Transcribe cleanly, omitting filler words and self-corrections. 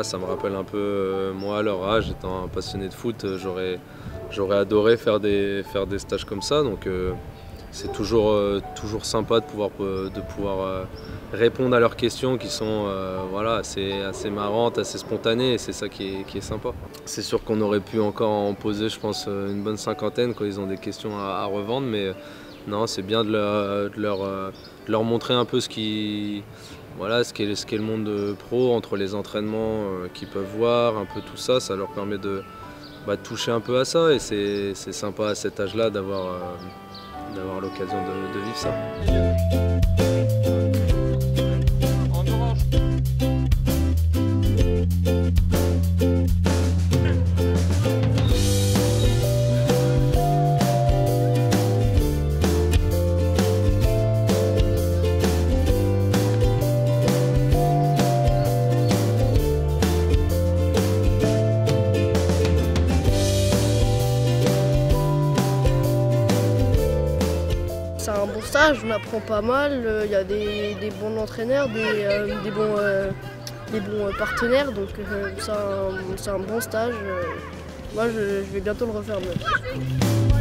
voilà, ça me rappelle un peu moi à leur âge, étant un passionné de foot, j'aurais adoré faire des stages comme ça. Donc c'est toujours sympa de pouvoir répondre à leurs questions qui sont voilà, assez marrantes, assez spontanées, et c'est ça qui est sympa. C'est sûr qu'on aurait pu encore en poser, je pense, une bonne cinquantaine quand ils ont des questions à revendre, mais non, c'est bien de leur montrer un peu voilà, ce qu'est le monde pro, entre les entraînements qu'ils peuvent voir, un peu tout ça, ça leur permet de toucher un peu à ça, et c'est sympa à cet âge-là d'avoir l'occasion de vivre ça. C'est un bon stage, on apprend pas mal, il y a des bons entraîneurs, des bons partenaires, donc c'est un bon stage. Moi je vais bientôt le refaire même.